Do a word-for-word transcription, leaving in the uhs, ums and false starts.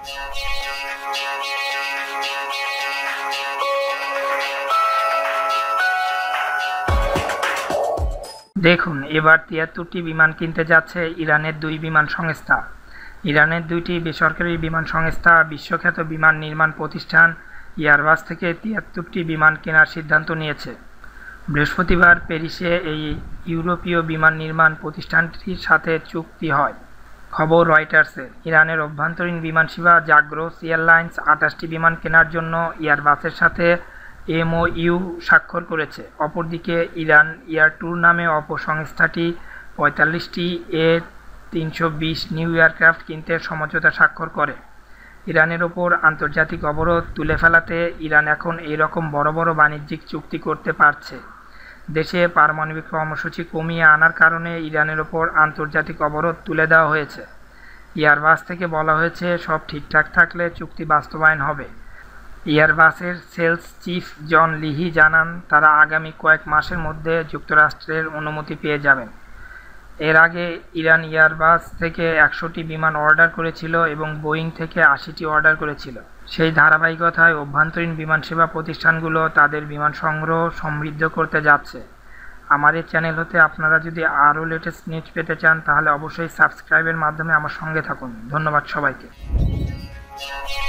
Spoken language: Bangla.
দেখুন, এবার তিয়াত্তরটি বিমান কিনতে যাচ্ছে ইরানের দুই বিমান সংস্থা। ইরানের দুইটি বেসরকারি বিমান সংস্থা বিশ্বখ্যাত বিমান নির্মাণ প্রতিষ্ঠান এয়ারবাস থেকে তিয়াত্তরটি বিমান কেনার সিদ্ধান্ত নিয়েছে। বৃহস্পতিবার প্যারিসে এই ইউরোপীয় বিমান নির্মাণ প্রতিষ্ঠানটির সাথে চুক্তি হয়। খবর রয়টার্সের। ইরানের অভ্যন্তরীণ বিমান সেবা জাগ্রোস এয়ারলাইন্স আটাশটি বিমান কেনার জন্য এয়ারবাসের সাথে এমওইউ স্বাক্ষর করেছে। অপরদিকে ইরান এয়ার ট্যুর নামে অপর সংস্থাটি পঁয়তাল্লিশটি এ তিনশো বিশ নিউ এয়ারক্রাফট কিনতে সমঝোতা স্বাক্ষর করে। ইরানের ওপর আন্তর্জাতিক অবরোধ তুলে ফেলাতে ইরান এখন এই রকম বড় বড় বাণিজ্যিক চুক্তি করতে পারছে। দেশে পারমাণবিক কর্মসূচি কমিয়ে আনার কারণে ইরানের ওপর আন্তর্জাতিক অবরোধ তুলে দেওয়া হয়েছে। এয়ারবাস থেকে বলা হয়েছে, সব ঠিকঠাক থাকলে চুক্তি বাস্তবায়ন হবে। এয়ারবাসের সেলস চিফ জন লিহি জানান, তারা আগামী কয়েক মাসের মধ্যে যুক্তরাষ্ট্রের অনুমতি পেয়ে যাবেন। এর আগে ইরান এয়ারবাস থেকে একশোটি বিমান অর্ডার করেছিল এবং বোয়িং থেকে আশিটি অর্ডার করেছিল। সেই ধারাবাহিকতায় অভ্যন্তরীণ বিমান সেবা প্রতিষ্ঠানগুলো তাদের বিমান সংগ্রহ সমৃদ্ধ করতে যাচ্ছে। আমার এই চ্যানেল হতে আপনারা যদি আরও লেটেস্ট নিউজ পেতে চান তাহলে অবশ্যই সাবস্ক্রাইবের মাধ্যমে আমার সঙ্গে থাকুন। ধন্যবাদ সবাইকে।